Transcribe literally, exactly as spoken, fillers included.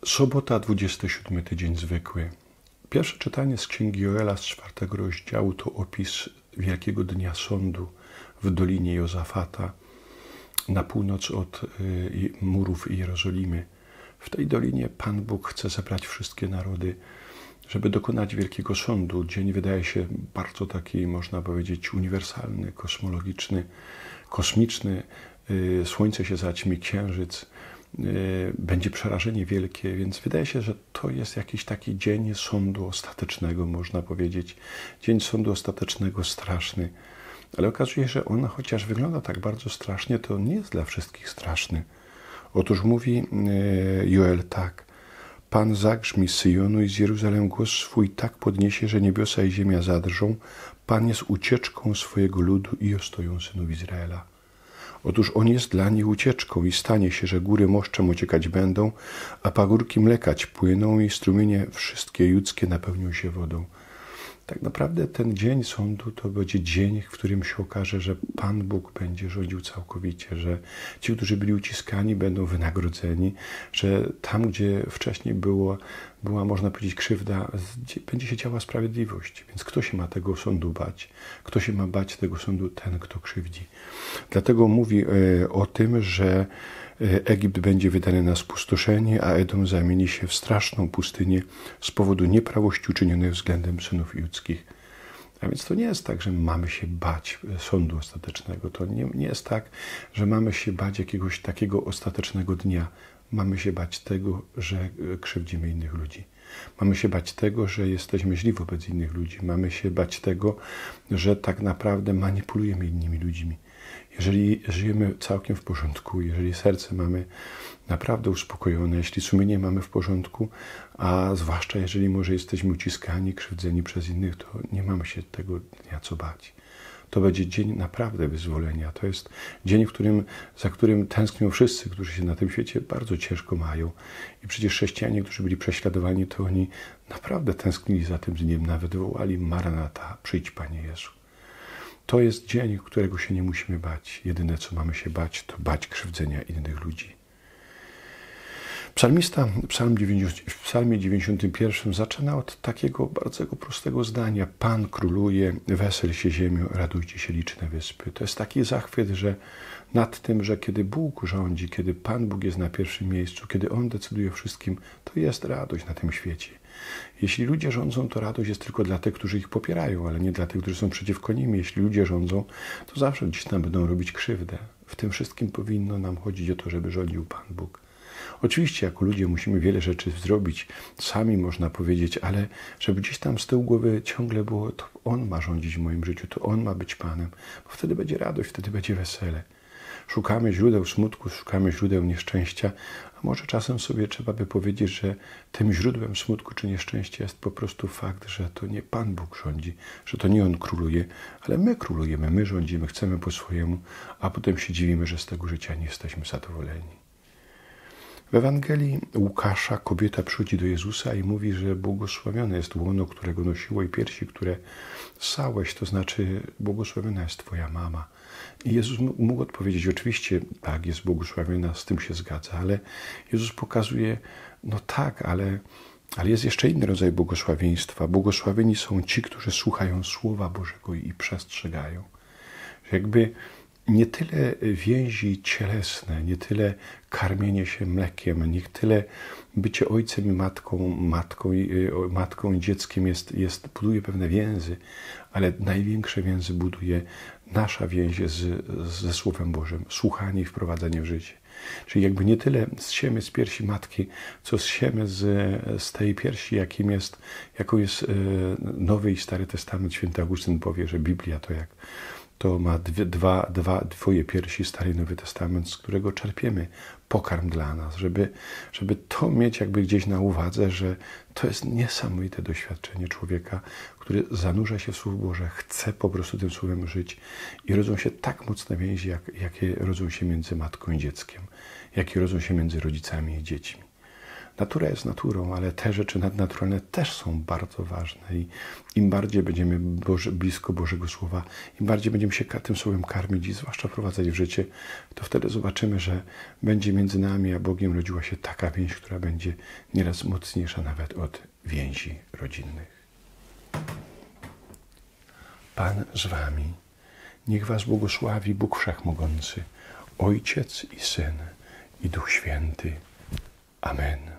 Sobota, dwudziesty siódmy tydzień zwykły. Pierwsze czytanie z Księgi Joela z czwartego rozdziału to opis wielkiego dnia sądu w Dolinie Jozafata na północ od y, murów Jerozolimy. W tej dolinie Pan Bóg chce zebrać wszystkie narody, żeby dokonać wielkiego sądu. Dzień wydaje się bardzo taki, można powiedzieć, uniwersalny, kosmologiczny, kosmiczny. Y, słońce się zaćmi, księżyc. Będzie przerażenie wielkie, więc wydaje się, że to jest jakiś taki dzień sądu ostatecznego, można powiedzieć. Dzień sądu ostatecznego straszny. Ale okazuje się, że on, chociaż wygląda tak bardzo strasznie, to nie jest dla wszystkich straszny. Otóż mówi Joel tak. Pan zagrzmi z Syjonu i z Jeruzalem głos swój tak podniesie, że niebiosa i ziemia zadrżą. Pan jest ucieczką swojego ludu i ostoją synów Izraela. Otóż on jest dla nich ucieczką i stanie się, że góry moszczem ociekać będą, a pagórki mlekać płyną i strumienie wszystkie ludzkie napełnią się wodą. Tak naprawdę ten dzień sądu to będzie dzień, w którym się okaże, że Pan Bóg będzie rządził całkowicie, że ci, którzy byli uciskani, będą wynagrodzeni, że tam, gdzie wcześniej było, była, można powiedzieć, krzywda, będzie się działa sprawiedliwość. Więc kto się ma tego sądu bać? Kto się ma bać tego sądu? Ten, kto krzywdzi. Dlatego mówi o tym, że Egipt będzie wydany na spustoszenie, a Edom zamieni się w straszną pustynię z powodu nieprawości uczynionej względem synów ludzkich. A więc to nie jest tak, że mamy się bać sądu ostatecznego. To nie, nie jest tak, że mamy się bać jakiegoś takiego ostatecznego dnia. Mamy się bać tego, że krzywdzimy innych ludzi. Mamy się bać tego, że jesteśmy źli wobec innych ludzi. Mamy się bać tego, że tak naprawdę manipulujemy innymi ludźmi. Jeżeli żyjemy całkiem w porządku, jeżeli serce mamy naprawdę uspokojone, jeśli sumienie mamy w porządku, a zwłaszcza jeżeli może jesteśmy uciskani, krzywdzeni przez innych, to nie mamy się tego dnia co bać. To będzie dzień naprawdę wyzwolenia. To jest dzień, w którym, za którym tęsknią wszyscy, którzy się na tym świecie bardzo ciężko mają. I przecież chrześcijanie, którzy byli prześladowani, to oni naprawdę tęsknili za tym dniem, nawet wołali Maranata, przyjdź Panie Jezu. To jest dzień, którego się nie musimy bać. Jedyne, co mamy się bać, to bać krzywdzenia innych ludzi. Psalmista w psalmie dziewięćdziesiątym pierwszym zaczyna od takiego bardzo prostego zdania. Pan króluje, wesel się ziemią, radujcie się liczne wyspy. To jest taki zachwyt, że nad tym, że kiedy Bóg rządzi, kiedy Pan Bóg jest na pierwszym miejscu, kiedy On decyduje o wszystkim, to jest radość na tym świecie. Jeśli ludzie rządzą, to radość jest tylko dla tych, którzy ich popierają, ale nie dla tych, którzy są przeciwko nim. Jeśli ludzie rządzą, to zawsze gdzieś tam będą robić krzywdę. W tym wszystkim powinno nam chodzić o to, żeby rządził Pan Bóg. Oczywiście jako ludzie musimy wiele rzeczy zrobić, sami można powiedzieć, ale żeby gdzieś tam z tyłu głowy ciągle było, to On ma rządzić w moim życiu, to On ma być Panem, bo wtedy będzie radość, wtedy będzie wesele. Szukamy źródeł smutku, szukamy źródeł nieszczęścia, a może czasem sobie trzeba by powiedzieć, że tym źródłem smutku czy nieszczęścia jest po prostu fakt, że to nie Pan Bóg rządzi, że to nie On króluje, ale my królujemy, my rządzimy, chcemy po swojemu, a potem się dziwimy, że z tego życia nie jesteśmy zadowoleni. W Ewangelii Łukasza kobieta przychodzi do Jezusa i mówi, że błogosławione jest łono, którego nosiło i piersi, które ssałeś, to znaczy błogosławiona jest Twoja mama. I Jezus mógł odpowiedzieć, oczywiście tak, jest błogosławiona, z tym się zgadza, ale Jezus pokazuje, no tak, ale, ale jest jeszcze inny rodzaj błogosławieństwa. Błogosławieni są ci, którzy słuchają Słowa Bożego i przestrzegają. Że jakby nie tyle więzi cielesne, nie tyle karmienie się mlekiem, nie tyle bycie ojcem i matką, matką i, matką i dzieckiem jest, jest, buduje pewne więzy, ale największe więzy buduje nasza więź z, ze Słowem Bożym, słuchanie i wprowadzenie w życie. Czyli jakby nie tyle zsiemy z piersi matki, co zsiemy z, z tej piersi, jakim jest, jaką jest Nowy i Stary Testament. Święty Augustyn powie, że Biblia to jak to ma dwie, dwa, dwa, dwoje piersi, Stary i Nowy Testament, z którego czerpiemy pokarm dla nas, żeby, żeby to mieć jakby gdzieś na uwadze, że to jest niesamowite doświadczenie człowieka, który zanurza się w Słowo Boże, chce po prostu tym Słowem żyć i rodzą się tak mocne więzi, jak, jakie rodzą się między matką i dzieckiem, jakie rodzą się między rodzicami i dziećmi. natura jest naturą, ale te rzeczy nadnaturalne też są bardzo ważne i im bardziej będziemy Boże, blisko Bożego Słowa, im bardziej będziemy się tym Słowem karmić i zwłaszcza wprowadzać w życie, to wtedy zobaczymy, że będzie między nami a Bogiem rodziła się taka więź, która będzie nieraz mocniejsza nawet od więzi rodzinnych. Pan z wami. Niech was błogosławi Bóg Wszechmogący, Ojciec i Syn i Duch Święty. Amen.